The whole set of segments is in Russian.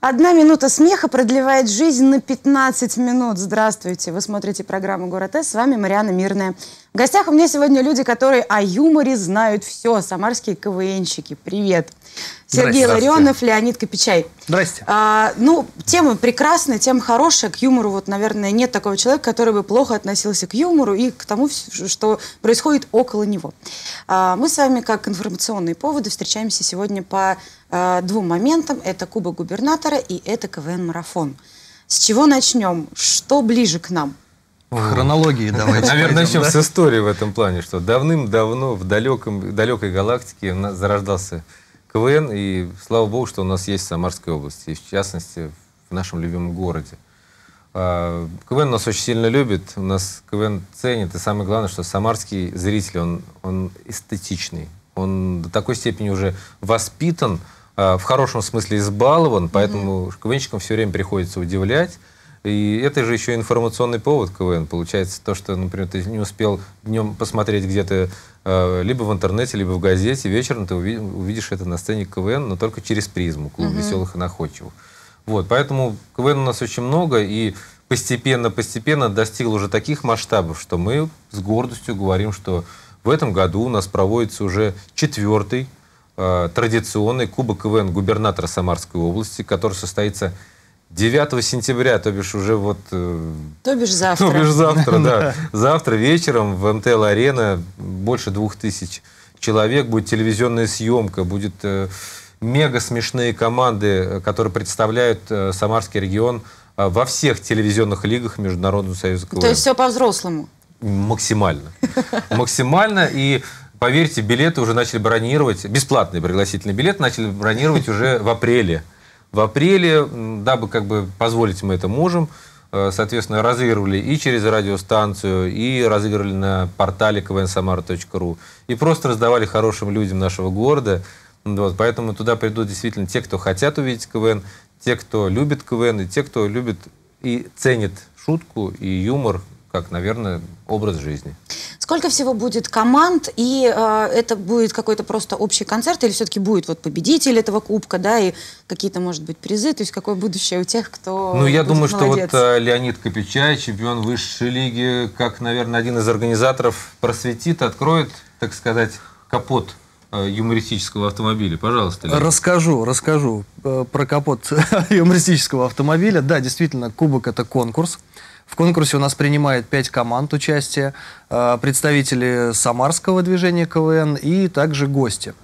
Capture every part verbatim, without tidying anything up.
Одна минута смеха продлевает жизнь на пятнадцать минут. Здравствуйте, вы смотрите программу «Город С», с вами Марьяна Мирная. В гостях у меня сегодня люди, которые о юморе знают все. Самарские КВНщики. Привет. Сергей Ларионов, Леонид Копичай. Здрасте. А, ну, тема прекрасная, тема хорошая. К юмору, вот, наверное, нет такого человека, который бы плохо относился к юмору и к тому, что происходит около него. А, мы с вами, как информационные поводы, встречаемся сегодня по а, двум моментам. Это Кубок губернатора и это КВН-марафон. С чего начнем? Что ближе к нам? В хронологии давайте. Наверное, пойдем, начнем да? с истории в этом плане, что давным-давно в далеком, далекой галактике у нас зарождался КВН, и слава богу, что у нас есть в Самарской области, и в частности в нашем любимом городе. КВН нас очень сильно любит, у нас КВН ценит, и самое главное, что самарский зритель, он, он эстетичный, он до такой степени уже воспитан, в хорошем смысле избалован, поэтому mm-hmm. КВНщикам все время приходится удивлять. И это же еще информационный повод КВН. Получается то, что, например, ты не успел днем посмотреть где-то э, либо в интернете, либо в газете, вечером ты увидишь, увидишь это на сцене КВН, но только через призму клуба mm-hmm. веселых и находчивых. Вот, поэтому КВН у нас очень много, и постепенно-постепенно достиг уже таких масштабов, что мы с гордостью говорим, что в этом году у нас проводится уже четвертый э, традиционный Кубок КВН губернатора Самарской области, который состоится девятого сентября, то бишь уже вот... То бишь завтра. То бишь завтра, да. Завтра вечером в МТЛ-арена больше двух тысяч человек, будет телевизионная съемка, будет э, мега смешные команды, которые представляют э, Самарский регион э, во всех телевизионных лигах Международного союза КВН. То есть все по-взрослому? Максимально. Максимально. И поверьте, билеты уже начали бронировать, бесплатные пригласительные билеты начали бронировать уже в апреле. В апреле, дабы как бы позволить мы это можем, соответственно, разыгрывали и через радиостанцию, и разыгрывали на портале ка вэ эн самара точка ру, и просто раздавали хорошим людям нашего города. Вот, поэтому туда придут действительно те, кто хотят увидеть КВН, те, кто любит КВН, и те, кто любит и ценит шутку и юмор, как, наверное, образ жизни. Сколько всего будет команд, и э, это будет какой-то просто общий концерт, или все-таки будет вот победитель этого кубка, да, и какие-то, может быть, призы, то есть какое будущее у тех, кто Ну, я думаю, молодец. что вот Леонид Копичай, чемпион высшей лиги, как, наверное, один из организаторов, просветит, откроет, так сказать, капот юмористического автомобиля. Пожалуйста, Леонид. Расскажу, расскажу про капот юмористического автомобиля. Да, действительно, кубок — это конкурс. В конкурсе у нас принимает пять команд участия, представители самарского движения КВН и также гости.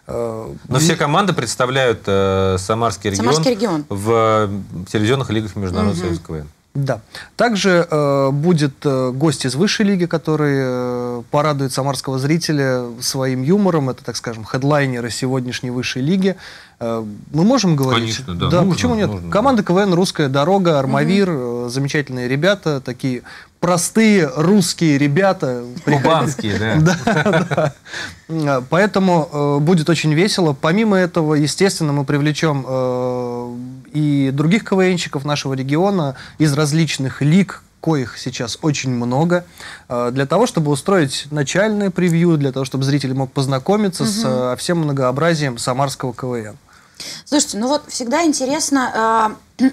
Но все команды представляют э, Самарский регион, Самарский регион в телевизионных лигах Международного союза КВН. Да. Также э, будет э, гость из высшей лиги, который э, порадует самарского зрителя своим юмором. Это, так скажем, хедлайнеры сегодняшней высшей лиги. Э, мы можем говорить? Конечно, да. Да, нужно, почему нет? Нужно, Команда да. КВН «Русская дорога», «Армавир», угу. э, замечательные ребята, такие простые русские ребята. Кубанские, да. Да, да. Поэтому э, будет очень весело. Помимо этого, естественно, мы привлечем э, и других КВНщиков нашего региона из различных лиг, коих сейчас очень много, э, для того, чтобы устроить начальное превью, для того, чтобы зритель мог познакомиться угу. с э, всем многообразием самарского КВН. Слушайте, ну вот всегда интересно, э,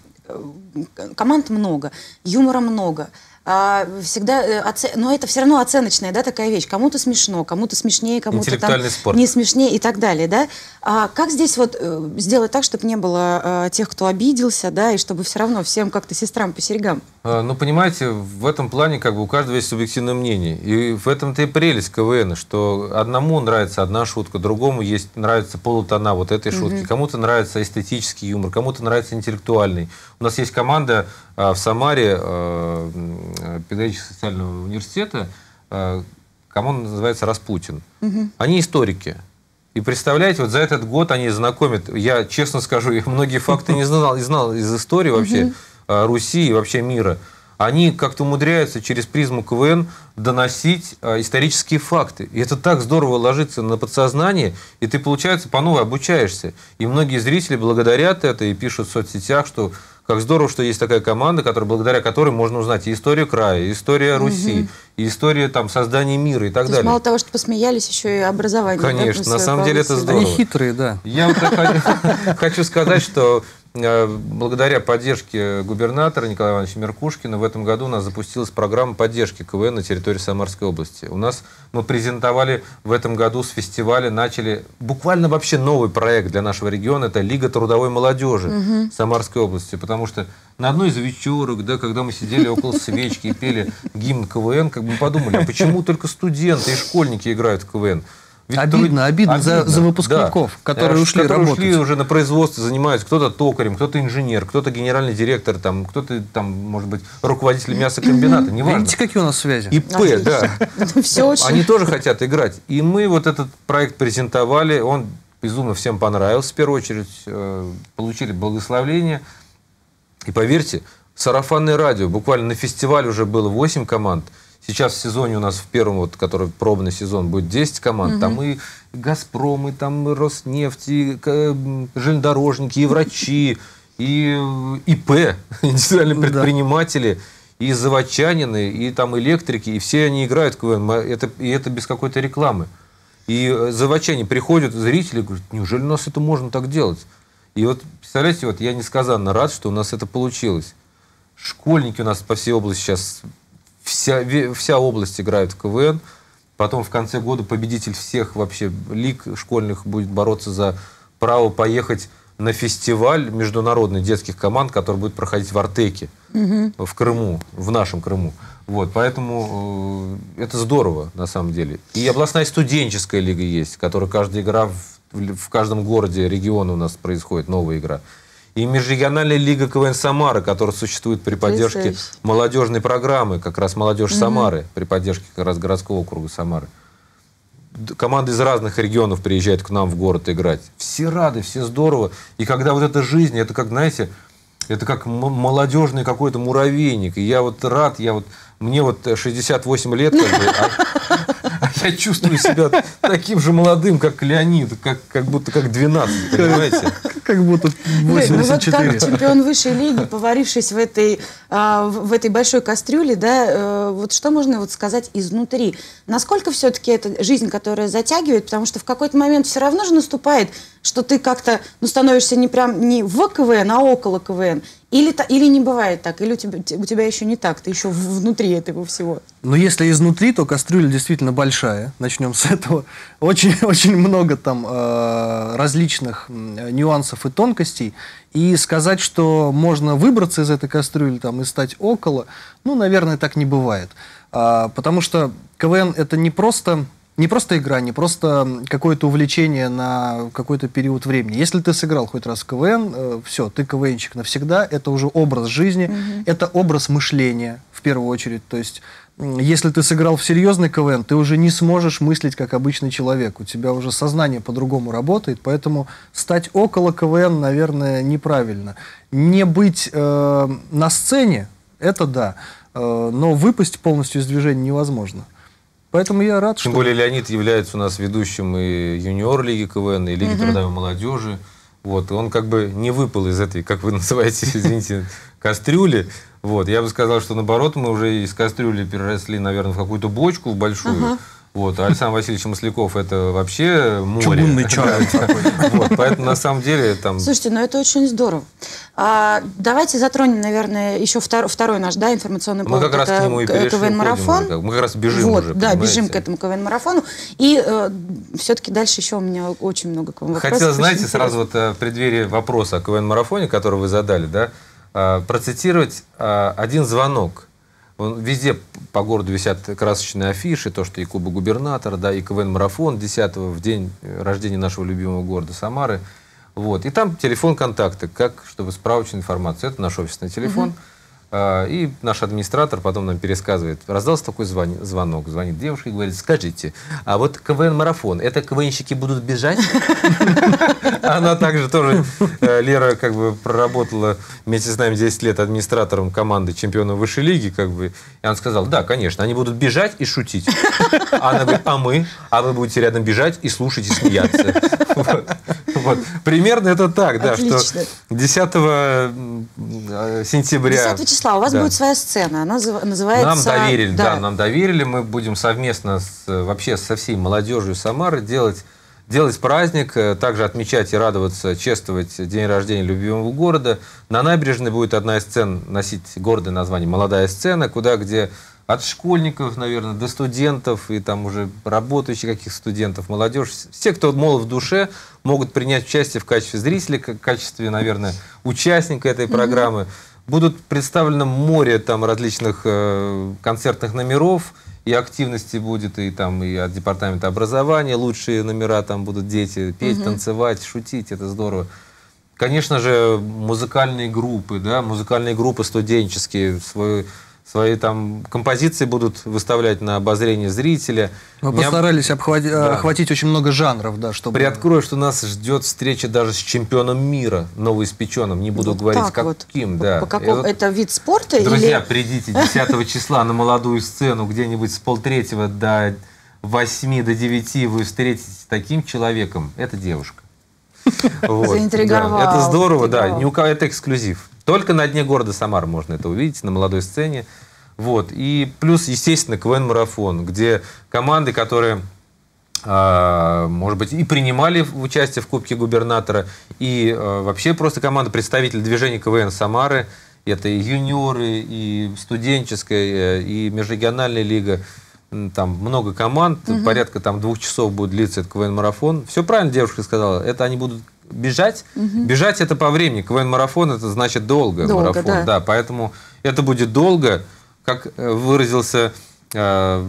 команд много, юмора много. А, всегда, оце... но это все равно оценочная, да, такая вещь. Кому-то смешно, кому-то смешнее, кому-то там не смешнее и так далее, да. А как здесь вот э, сделать так, чтобы не было э, тех, кто обиделся, да, и чтобы все равно всем как-то сестрам по серьгам? А, ну, понимаете, в этом плане как бы у каждого есть субъективное мнение. И в этом-то и прелесть КВН, что одному нравится одна шутка, другому есть, нравится полутона вот этой шутки, mm-hmm. кому-то нравится эстетический юмор, кому-то нравится интеллектуальный. У нас есть команда а, в Самаре, а, педагогического социального университета, команда называется «Распутин». Угу. Они историки. И представляете, вот за этот год они знакомят, я честно скажу, я многие факты не знал, не знал из истории вообще угу. Руси и вообще мира. Они как-то умудряются через призму КВН доносить а, исторические факты. И это так здорово ложится на подсознание, и ты, получается, по новой обучаешься. И многие зрители благодарят это и пишут в соцсетях, что как здорово, что есть такая команда, которая, благодаря которой можно узнать и историю края, и историю Руси, угу. и историю там, создания мира и так То далее. Есть, мало того, что посмеялись, еще и образование. Конечно, да, на самом деле это здорово. Они хитрые, да. Я вот хочу сказать, что благодаря поддержке губернатора Николая Ивановича Меркушкина в этом году у нас запустилась программа поддержки КВН на территории Самарской области. У нас мы презентовали в этом году с фестиваля, начали буквально вообще новый проект для нашего региона. Это Лига трудовой молодежи угу. Самарской области. Потому что на одной из вечерок, да, когда мы сидели около свечки и пели гимн КВН, как бы мы подумали, а почему только студенты и школьники играют в КВН? Ведь обидно, обидно, обидно за, за выпускников, да. которые ушли которые работать. ушли уже на производстве, занимаются кто-то токарем, кто-то инженер, кто-то генеральный директор, там, кто-то, там, может быть, руководитель мясокомбината, неважно. Видите, какие у нас связи? ИП, да. Все очень... Они тоже хотят играть. И мы вот этот проект презентовали, он безумно всем понравился, в первую очередь, получили благословление. И поверьте, сарафанное радио, буквально на фестивале уже было восемь команд. Сейчас в сезоне у нас в первом, вот, который пробный сезон, будет десять команд. Угу. Там и «Газпром», и там и «Роснефть», и железнодорожники, и врачи, и ИП, индустриальные предприниматели, и заводчанины, и там электрики. И все они играют в КВН. Это, и это без какой-то рекламы. И заводчане приходят, зрители говорят, неужели у нас это можно так делать? И вот, представляете, вот я несказанно рад, что у нас это получилось. Школьники у нас по всей области сейчас... Вся, вся область играет в КВН. Потом в конце года победитель всех вообще лиг школьных будет бороться за право поехать на фестиваль международный детских команд, который будет проходить в Артеке, угу. в Крыму, в нашем Крыму. Вот, поэтому э, это здорово, на самом деле. И областная студенческая лига есть, которая каждая игра в, в каждом городе, регионе у нас происходит, новая игра. И межрегиональная лига КВН Самары, которая существует при поддержке молодежной программы, как раз «Молодежь угу. Самары», при поддержке как раз городского округа Самары. Команды из разных регионов приезжают к нам в город играть. Все рады, все здорово. И когда вот эта жизнь, это как, знаете, это как молодежный какой-то муравейник. И я вот рад, я вот, мне вот шестьдесят восемь лет, как бы, а, а я чувствую себя таким же молодым, как Леонид, как, как будто как двенадцать, понимаете? Как будто восемьдесят четыре. Ну, вот как чемпион высшей лиги, поварившись в этой, а, в этой большой кастрюле, да, а, вот что можно вот сказать изнутри? Насколько все-таки это жизнь, которая затягивает, потому что в какой-то момент все равно же наступает, что ты как-то ну, становишься не прям не в КВН, а около КВН. Или, или не бывает так, или у тебя, у тебя еще не так, ты еще внутри этого всего. Но если изнутри, то кастрюля действительно большая. Начнем с этого. Очень, очень много там э, различных нюансов и тонкостей. И сказать, что можно выбраться из этой кастрюли там, и стать около, ну, наверное, так не бывает. А, потому что КВН это не просто... Не просто игра, не просто какое-то увлечение на какой-то период времени. Если ты сыграл хоть раз в КВН, э, все, ты КВНщик навсегда. Это уже образ жизни, mm-hmm. это образ мышления в первую очередь. То есть, если ты сыграл в серьезный КВН, ты уже не сможешь мыслить как обычный человек. У тебя уже сознание по-другому работает, поэтому стать около КВН, наверное, неправильно. Не быть э, на сцене, это да, э, но выпасть полностью из движения невозможно. Поэтому я рад, Тем что... более Леонид является у нас ведущим и юниор-лиги КВН, и Лиги угу. трудовой молодежи. Вот. Он как бы не выпал из этой, как вы называете, извините, кастрюли. Вот. Я бы сказал, что наоборот, мы уже из кастрюли переросли, наверное, в какую-то бочку в большую. Угу. Вот. А Александр Васильевич Масляков это вообще море. Чугунный чай. Вот. Поэтому на самом деле там... Слушайте, ну это очень здорово. А, давайте затронем, наверное, еще втор, второй наш да, информационный повод. Мы как раз к нему и перешли. КВН-марафон. Мы как раз бежим вот, уже, да, понимаете? бежим к этому КВН-марафону. И э, все-таки дальше еще у меня очень много к вам вопросов. Хотел, знаете, сразу вот в преддверии вопроса о КВН-марафоне, который вы задали, да, процитировать один звонок. Он, везде по городу висят красочные афиши, то, что и Кубок губернатора, да, и КВН-марафон десятого в день рождения нашего любимого города Самары. Вот. И там телефон контакта, как, чтобы справочная информация. Это наш офисный телефон. Угу. А, и наш администратор потом нам пересказывает. Раздался такой звон, звонок. Звонит девушка и говорит, скажите, а вот КВН-марафон, это КВНщики будут бежать? Она также тоже, Лера, как бы проработала вместе с нами десять лет администратором команды чемпионов высшей лиги, как бы. И она сказала, да, конечно, они будут бежать и шутить. А она говорит, а мы? А вы будете рядом бежать и слушать и смеяться. Вот. Примерно это так, да, Отлично. что десятого сентября... десятого числа у вас да. будет своя сцена, она называется... Нам доверили, да. да, нам доверили, мы будем совместно с, вообще со всей молодежью Самары делать, делать праздник, также отмечать и радоваться, чествовать день рождения любимого города. На набережной будет одна из сцен носить гордое название «Молодая сцена», куда, где от школьников, наверное, до студентов и там уже работающих каких студентов, молодежь, все, кто молод в душе, могут принять участие в качестве зрителей, в качестве, наверное, участника этой программы. Mm-hmm. Будут представлено море там различных э, концертных номеров, и активности будет и там и от департамента образования, лучшие номера там будут дети петь, mm-hmm. танцевать, шутить, это здорово. Конечно же, музыкальные группы, да, музыкальные группы студенческие, свою Свои там композиции будут выставлять на обозрение зрителя. Мы Меня... постарались обхватить, да. охватить очень много жанров, да, чтобы... Приоткрою, что нас ждет встреча даже с чемпионом мира, новоиспеченным. Не буду вот говорить, каким. Вот. Да. По какому... вот... Это вид спорта? Друзья, или... придите десятого числа на молодую сцену, где-нибудь с полтретьего до восьми, до девяти вы встретитесь с таким человеком. Это девушка. Заинтриговал. Это здорово, да. Ни у кого это эксклюзив. Только на дне города Самара можно это увидеть, на молодой сцене. Вот. И плюс, естественно, КВН-марафон, где команды, которые, э, может быть, и принимали участие в Кубке губернатора, и э, вообще просто команда представителей движения КВН Самары, это и юниоры, и студенческая, и межрегиональная лига, там много команд, угу. порядка там двух часов будет длиться этот КВН-марафон. Все правильно девушка сказала, это они будут бежать. Угу. Бежать это по времени. КВН-марафон это значит долго. долго марафон, да. да. Поэтому это будет долго. Как выразился э,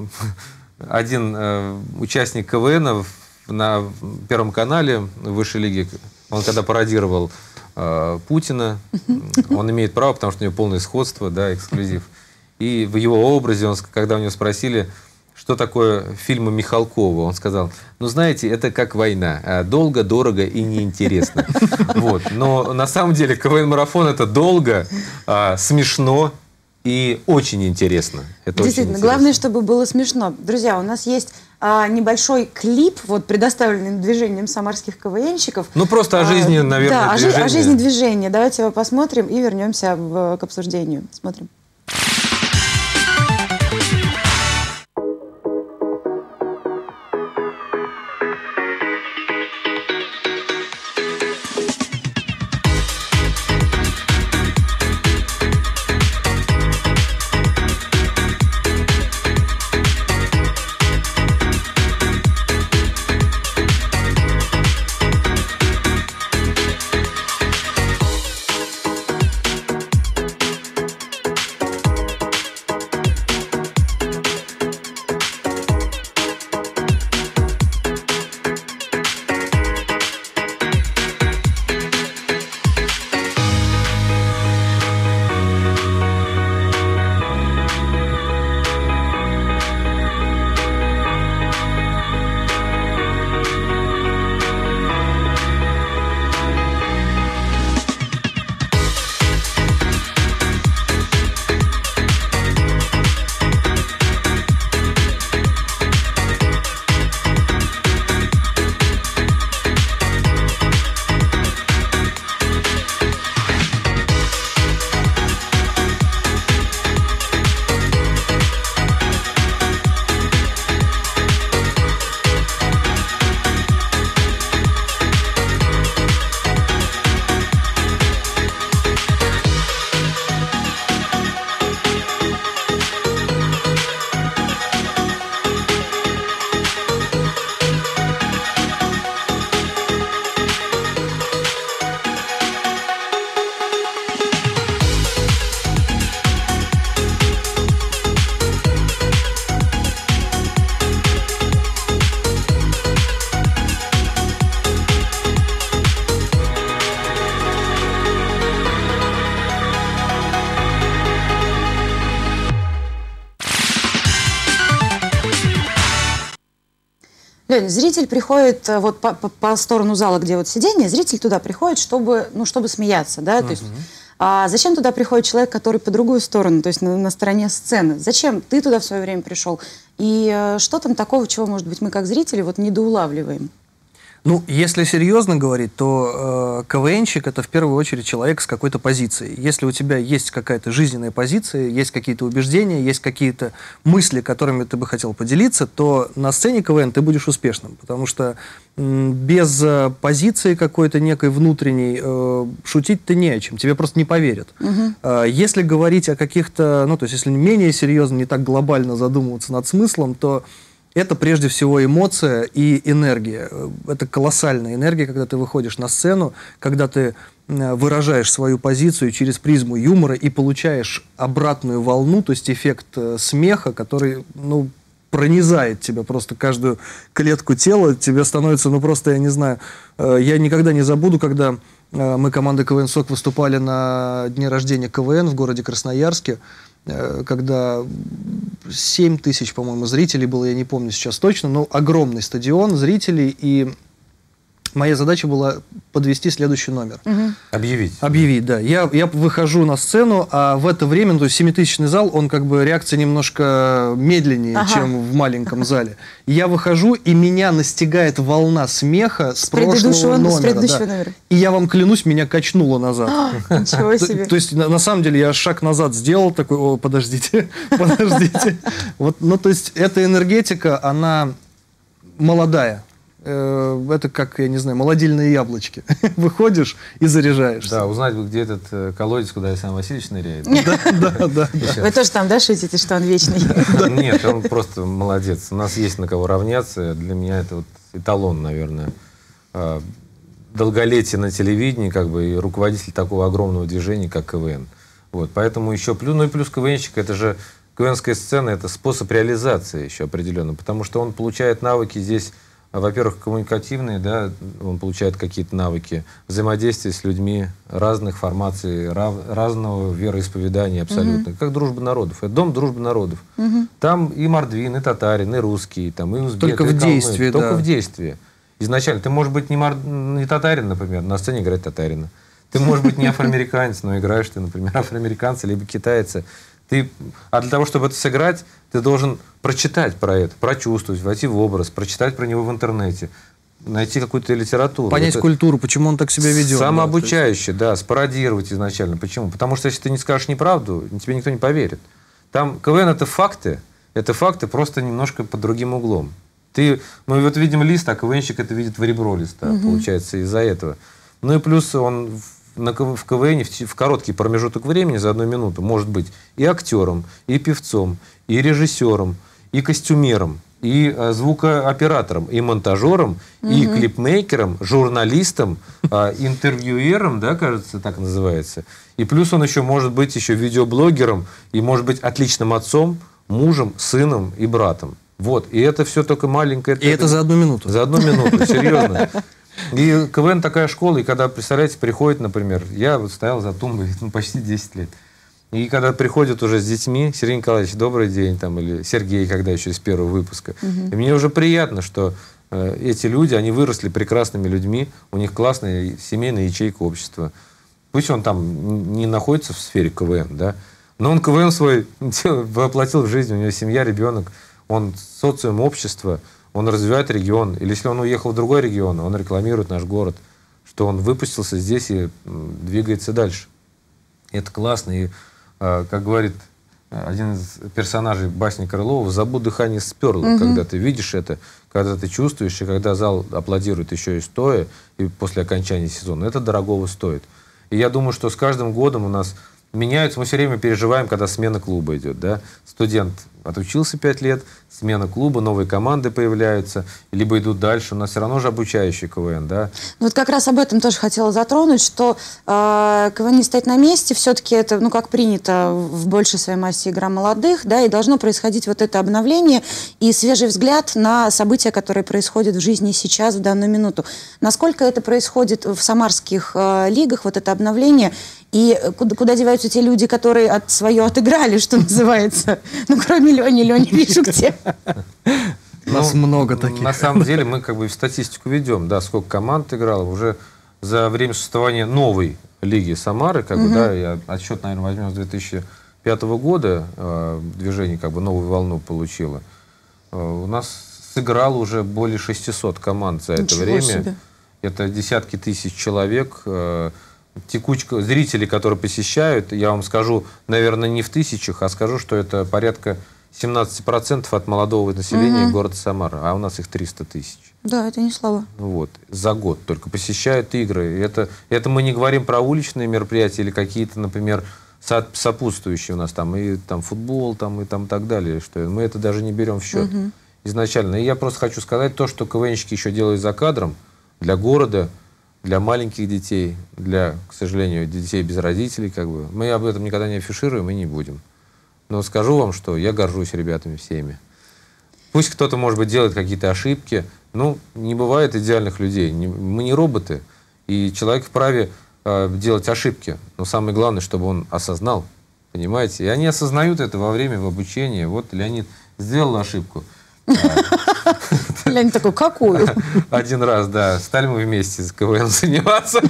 один э, участник КВН на Первом канале Высшей лиги, он когда пародировал э, Путина, он имеет право, потому что у него полное сходство, да, эксклюзив. И в его образе, он, когда у него спросили, что такое фильмы Михалкова, он сказал, ну, знаете, это как война. Долго, дорого и неинтересно. Вот. Но на самом деле КВН-марафон это долго, смешно и очень интересно. Это действительно, очень главное, чтобы было смешно. Друзья, у нас есть а, небольшой клип, вот, предоставленный движением самарских КВНщиков. Ну, просто о жизни, а, наверное, да, движения. о жизни движения. Давайте его посмотрим и вернемся в, к обсуждению. Смотрим. Лёнь, зритель приходит вот по, по, по сторону зала, где вот сиденье, зритель туда приходит, чтобы, ну, чтобы смеяться, да, uh-huh. то есть а зачем туда приходит человек, который по другую сторону, то есть на, на стороне сцены? Зачем ты туда в свое время пришел? И э, что там такого, чего, может быть, мы как зрители вот недоулавливаем? Ну, если серьезно говорить, то э, КВНщик — это в первую очередь человек с какой-то позицией. Если у тебя есть какая-то жизненная позиция, есть какие-то убеждения, есть какие-то мысли, которыми ты бы хотел поделиться, то на сцене КВН ты будешь успешным. Потому что м, без э, позиции какой-то некой внутренней э, шутить-то не о чем, тебе просто не поверят. Угу. Э, если говорить о каких-то, ну, то есть если менее серьезно, не так глобально задумываться над смыслом, то это прежде всего эмоция и энергия. Это колоссальная энергия, когда ты выходишь на сцену, когда ты выражаешь свою позицию через призму юмора и получаешь обратную волну, то есть эффект смеха, который, ну, пронизает тебя просто каждую клетку тела. Тебе становится, ну, просто, я не знаю, я никогда не забуду, когда мы, команда КВН «Сок», выступали на дне рождения КВН в городе Красноярске, когда семь тысяч, по-моему, зрителей было, я не помню сейчас точно, но огромный стадион зрителей, и моя задача была подвести следующий номер. Угу. Объявить. Объявить, да. Я, я выхожу на сцену, а в это время, ну, то есть семитысячный зал, он как бы реакция немножко медленнее, ага. чем в маленьком зале. Я выхожу, и меня настигает волна смеха с, с прошлого номера. С предыдущего да. номера. И я вам клянусь, меня качнуло назад. Ничего себе. То есть, на самом деле, я шаг назад сделал, такой, о, подождите, подождите. Вот, ну, то есть, эта энергетика, она молодая. Это как, я не знаю, молодильные яблочки. Выходишь и заряжаешься. Да, узнать, где этот э, колодец, куда Александр Васильевич ныряет. Да, да, да. Вы тоже там, да, шутите, что он вечный? Нет, он просто молодец. У нас есть на кого равняться. Для меня это вот эталон, наверное, долголетие на телевидении, как бы, и руководитель такого огромного движения, как КВН. Вот, поэтому еще плюс, ну и плюс КВНщик, это же КВНская сцена, это способ реализации еще определенно, потому что он получает навыки здесь. Во-первых, коммуникативные, да, он получает какие-то навыки взаимодействия с людьми разных формаций, рав, разного вероисповедания абсолютно, mm-hmm. как дружба народов. Это дом дружбы народов. Mm-hmm. Там и мордвин, и татарин, и русский, там, и узбек, только и в калмык, действии, только да. в действии. Изначально ты можешь быть не, мор... не татарин, например, на сцене играть татарина. Ты можешь быть не афроамериканец, но играешь ты, например, афроамериканца либо китайца. Ты, а для того, чтобы это сыграть, ты должен прочитать про это, прочувствовать, войти в образ, прочитать про него в интернете, найти какую-то литературу. Понять это культуру, почему он так себя ведет. Самообучающе, да, да, спародировать изначально. Почему? Потому что если ты не скажешь неправду, тебе никто не поверит. Там КВН — это факты, это факты просто немножко под другим углом. Ты, мы вот видим лист, а КВНщик это видит в ребро листа, угу. получается, из-за этого. Ну и плюс он на, в КВН в, в короткий промежуток времени, за одну минуту, может быть и актером, и певцом, и режиссером, и костюмером, и а, звукооператором, и монтажером, угу. и клипмейкером, журналистом, а, интервьюером, да, кажется, так называется. И плюс он еще может быть еще видеоблогером, и может быть отличным отцом, мужем, сыном и братом. Вот. И это все только маленькое... И это, это за одну минуту. За одну минуту, серьезно. И КВН такая школа, и когда, представляете, приходит, например, я вот стоял за тумбой ну, почти десять лет, и когда приходят уже с детьми, Сергей Николаевич, добрый день, там, или Сергей, когда еще из первого выпуска, угу. и мне уже приятно, что э, эти люди, они выросли прекрасными людьми, у них классная семейная ячейка общества. Пусть он там не находится в сфере КВН, да, но он КВН свой воплотил в жизнь, у него семья, ребенок, он социум общества, он развивает регион. Или если он уехал в другой регион, он рекламирует наш город, что он выпустился здесь и двигается дальше. И это классно. И, как говорит один из персонажей басни Крылова, «Забудь дыхание сперло», угу. когда ты видишь это, когда ты чувствуешь, и когда зал аплодирует еще и стоя, и после окончания сезона, это дорогого стоит. И я думаю, что с каждым годом у нас меняются, мы все время переживаем, когда смена клуба идет, да? Студент отучился пять лет, смена клуба, новые команды появляются, либо идут дальше. У нас все равно же обучающий КВН, да? Ну, вот как раз об этом тоже хотела затронуть, что э, КВН не стоит на месте, все-таки это, ну, как принято, в большей своей массе игра молодых, да, и должно происходить вот это обновление и свежий взгляд на события, которые происходят в жизни сейчас, в данную минуту. Насколько это происходит в самарских э, лигах, вот это обновление, и куда, куда деваются те люди, которые от, свое отыграли, что называется? Ну, кроме Лени, Лени, вижу где. Нас ну, много таких. На самом деле мы как бы в статистику ведем, да, сколько команд играло. Уже за время существования новой лиги Самары, как угу. бы, да, я отсчет, наверное, возьмем с две тысячи пятого года, э, движение как бы новую волну получило. Э, у нас сыграл уже более шестисот команд за это Ничего время. себе. Это десятки тысяч человек. Текучка зрителей, которые посещают, я вам скажу, наверное, не в тысячах, а скажу, что это порядка семнадцать процентов от молодого населения Угу. города Самара, а у нас их триста тысяч. Да, это не слабо. Вот, за год только посещают игры. Это, это мы не говорим про уличные мероприятия или какие-то, например, со- сопутствующие у нас там, и там футбол, там, и там так далее. Что мы это даже не берем в счет Угу. изначально. И я просто хочу сказать то, что КВНщики еще делают за кадром для города, для маленьких детей, для, к сожалению, детей без родителей. Как бы. Мы об этом никогда не афишируем и не будем. Но скажу вам, что я горжусь ребятами всеми. Пусть кто-то, может быть, делает какие-то ошибки. Ну, не бывает идеальных людей. Не, мы не роботы. И человек вправе э, делать ошибки. Но самое главное, чтобы он осознал. Понимаете? И они осознают это во время в обучении. Вот Леонид сделал ошибку. Леонид такой, какую? Один раз, да. Стали мы вместе с КВН заниматься.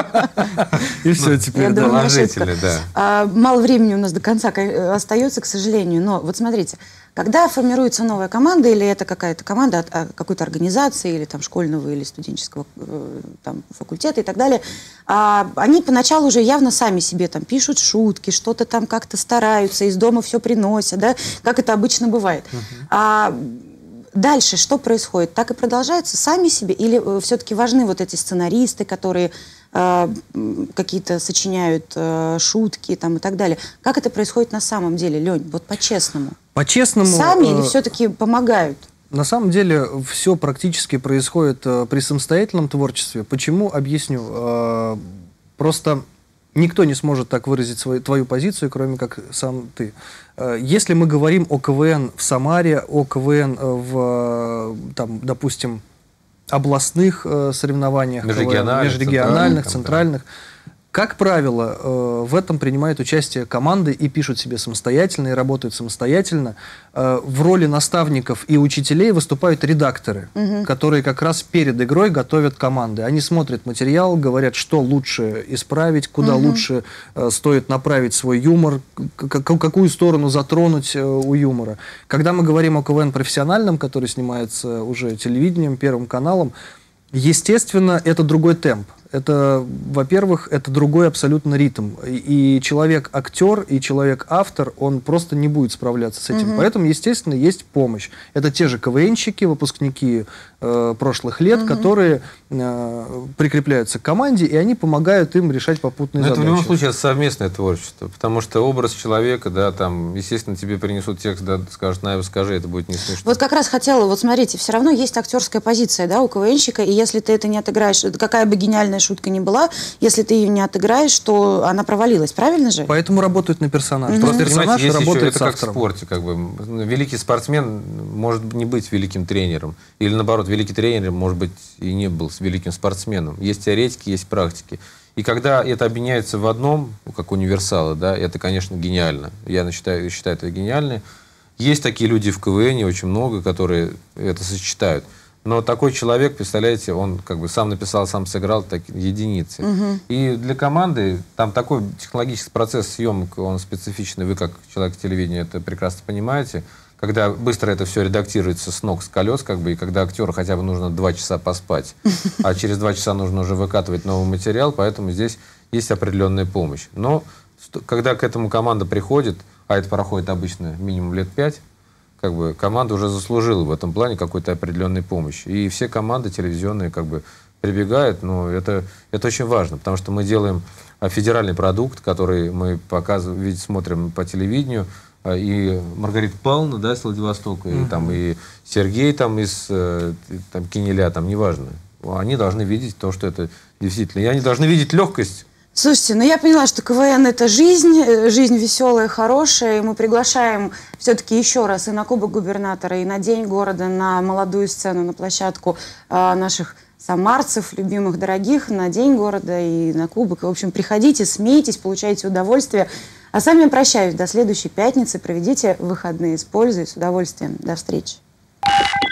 И все теперь. Я да. думаю, Положительно, ошибка. да. А, мало времени у нас до конца ко- остается, к сожалению. Но вот смотрите, когда формируется новая команда, или это какая-то команда от а, какой-то организации, или там школьного, или студенческого э, там, факультета и так далее, а, они поначалу уже явно сами себе там пишут шутки, что-то там как-то стараются, из дома все приносят, да, как это обычно бывает. А, дальше что происходит? Так и продолжается сами себе? Или э, все-таки важны вот эти сценаристы, которые э, м, какие-то сочиняют э, шутки там, и так далее? Как это происходит на самом деле, Лень? Вот по-честному. По-честному... Сами или э, все-таки помогают? На самом деле все практически происходит э, при самостоятельном творчестве. Почему? Объясню. Э, просто никто не сможет так выразить свою, твою позицию, кроме как сам ты. Э, если мы говорим о КВН в Самаре, о КВН в, э, там, допустим, областных э, соревнованиях, Межрегиональных, КВН, межрегиональных, центральных, центральных, как правило, э, в этом принимают участие команды и пишут себе самостоятельно, и работают самостоятельно. Э, в роли наставников и учителей выступают редакторы, Мгм. которые как раз перед игрой готовят команды. Они смотрят материал, говорят, что лучше исправить, куда Мгм. лучше э, стоит направить свой юмор, к- к- какую сторону затронуть э, у юмора. Когда мы говорим о КВН профессиональном, который снимается уже телевидением, Первым каналом, естественно, это другой темп. Это, во-первых, это другой абсолютно ритм. И, и человек-актер, и человек-автор, он просто не будет справляться с этим. Мгм. Поэтому, естественно, есть помощь. Это те же КВНщики, выпускники э, прошлых лет, Мгм. которые э, прикрепляются к команде, и они помогают им решать попутные Но это в задачи. любом случае совместное творчество, потому что образ человека, да, там, естественно, тебе принесут текст, да, скажут, на, скажи, это будет не смешно. Вот как раз хотела, вот смотрите, все равно есть актерская позиция, да, у КВНщика, и если ты это не отыграешь, какая бы гениальная шутка ни была, если ты ее не отыграешь, то она провалилась, правильно же? Поэтому работают на персонаж. Мгм. Просто, Персонаж понимаете, есть еще, работает это с как в автором. спорте, как бы. Великий спортсмен может не быть великим тренером. Или наоборот, великий тренер может быть и не был с великим спортсменом. Есть теоретики, есть практики. И когда это объединяется в одном, ну, как универсалы, да, это, конечно, гениально. Я считаю, считаю это гениально. Есть такие люди в КВНе, очень много, которые это сочетают. Но такой человек, представляете, он как бы сам написал, сам сыграл, так, единицы. Мгм. И для команды там такой технологический процесс съемок, он специфичный. Вы, как человек телевидения, это прекрасно понимаете. Когда быстро это все редактируется с ног, с колес, как бы, и когда актеру хотя бы нужно два часа поспать, а через два часа нужно уже выкатывать новый материал, поэтому здесь есть определенная помощь. Но ст- когда к этому команда приходит, а это проходит обычно минимум лет пять, как бы команда уже заслужила в этом плане какой-то определенной помощи. И все команды телевизионные как бы прибегают, но это, это очень важно, потому что мы делаем а, федеральный продукт, который мы показываем, видите, смотрим по телевидению, а, и Маргарита Павловна, да, с Владивостока, и, там, и Сергей там, из э, там, Кинеля, там, неважно. Они должны видеть то, что это действительно. И они должны видеть легкость. Слушайте, ну я поняла, что КВН это жизнь, э, жизнь веселая, хорошая, и мы приглашаем все-таки еще раз и на Кубок губернатора, и на День города, на молодую сцену, на площадку э, наших самарцев, любимых, дорогих, на День города и на Кубок. В общем, приходите, смейтесь, получайте удовольствие. А с вами я прощаюсь до следующей пятницы. Проведите выходные с пользой, с удовольствием. До встречи.